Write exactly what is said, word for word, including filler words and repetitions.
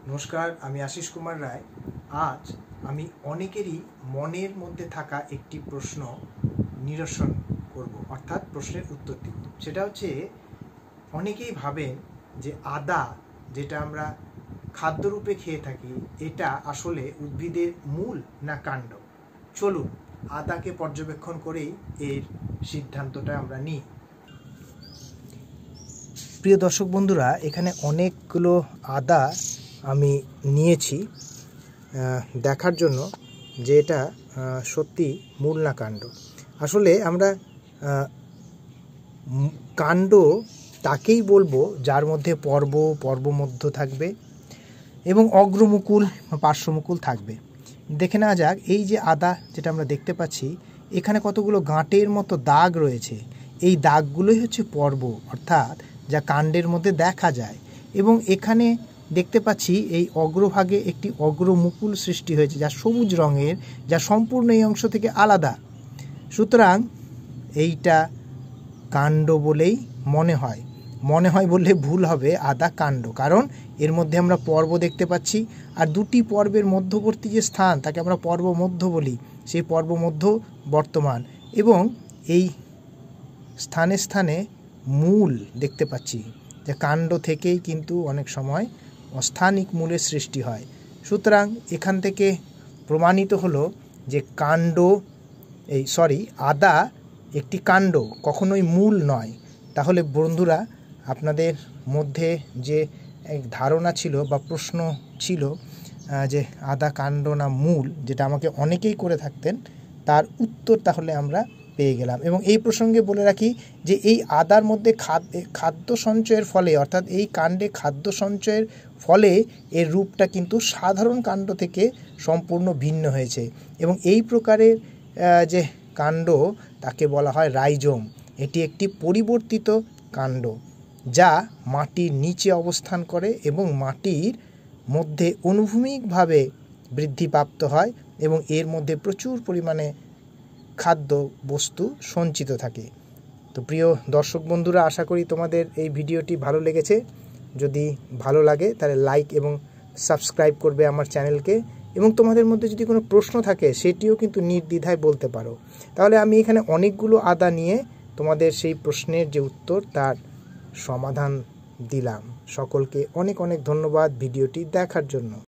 নমস্কার, আমি আশিস কুমার রায়। আজ আমি অনেকেরই মনের মধ্যে থাকা একটি প্রশ্ন নিরসন করব, অর্থাৎ প্রশ্নের উত্তর দিব। সেটা হচ্ছে, অনেকেই ভাবেন যে আদা যেটা আমরা খাদ্যরূপে খেয়ে থাকি, এটা আসলে উদ্ভিদের মূল না কাণ্ড। চলুন আদাকে পর্যবেক্ষণ করেই এর সিদ্ধান্তটা আমরা নিই। প্রিয় দর্শক বন্ধুরা, এখানে অনেকগুলো আদা আমি নিয়েছি দেখার জন্য যে এটা সত্যি মূল না কাণ্ড। আসলে আমরা কাণ্ড তাকেই বলবো যার মধ্যে পর্ব পর্বমধ্য থাকবে এবং অগ্রমুকুল পার্শ্বমুকুল থাকবে। দেখে নেওয়া যাক, এই যে আদা যেটা আমরা দেখতে পাচ্ছি, এখানে কতগুলো গাঁটের মতো দাগ রয়েছে। এই দাগগুলোই হচ্ছে পর্ব, অর্থাৎ যা কাণ্ডের মধ্যে দেখা যায়। এবং এখানে দেখতে পাচ্ছি এই অগ্রভাগে একটি অগ্রমুকুল সৃষ্টি হয়েছে, যা সবুজ রঙের, যা সম্পূর্ণ এই অংশ থেকে আলাদা। সুতরাং এইটা কাণ্ড বলেই মনে হয় মনে হয় বললে ভুল হবে, আদা কাণ্ড। কারণ এর মধ্যে আমরা পর্ব দেখতে পাচ্ছি, আর দুটি পর্বের মধ্যবর্তী যে স্থান তাকে আমরা পর্ব মধ্য বলি, সেই পর্ব মধ্য বর্তমান। এবং এই স্থানে স্থানে মূল দেখতে পাচ্ছি, যে কাণ্ড থেকেই কিন্তু অনেক সময় অস্থানিক মূলের সৃষ্টি হয়। সুতরাং এখান থেকে প্রমাণিত হলো যে কাণ্ড এই সরি আদা একটি কাণ্ড, কখনোই মূল নয়। তাহলে বন্ধুরা, আপনাদের মধ্যে যে এক ধারণা ছিল বা প্রশ্ন ছিল যে আদা কাণ্ড না মূল, যেটা আমাকে অনেকেই করে থাকতেন, তার উত্তর তাহলে আমরা পেয়ে গেলাম। এবং এই প্রসঙ্গে বলে রাখি যে এই আদার মধ্যে খাদ্য খাদ্য সঞ্চয়ের ফলে, অর্থাৎ এই কাণ্ডে খাদ্য সঞ্চয়ের ফলে এর রূপটা কিন্তু সাধারণ কাণ্ড থেকে সম্পূর্ণ ভিন্ন হয়েছে। এবং এই প্রকারের যে কাণ্ড তাকে বলা হয় রাইজোম। এটি একটি পরিবর্তিত কাণ্ড, যা মাটির নিচে অবস্থান করে এবং মাটির মধ্যে অনুভূমিকভাবে বৃদ্ধিপ্রাপ্ত হয় এবং এর মধ্যে প্রচুর পরিমাণে খাদ্য বস্তু সঞ্চিত থাকে। তো প্রিয় দর্শক বন্ধুরা, আশা করি তোমাদের এই ভিডিওটি ভালো লেগেছে। যদি ভালো লাগে তাহলে লাইক এবং সাবস্ক্রাইব করবে আমার চ্যানেলকে। এবং তোমাদের মধ্যে যদি কোনো প্রশ্ন থাকে সেটিও কিন্তু নির্দ্বিধায় বলতে পারো। তাহলে আমি এখানে অনেকগুলো আদা নিয়ে তোমাদের সেই প্রশ্নের যে উত্তর তার সমাধান দিলাম। সকলকে অনেক অনেক ধন্যবাদ ভিডিওটি দেখার জন্য।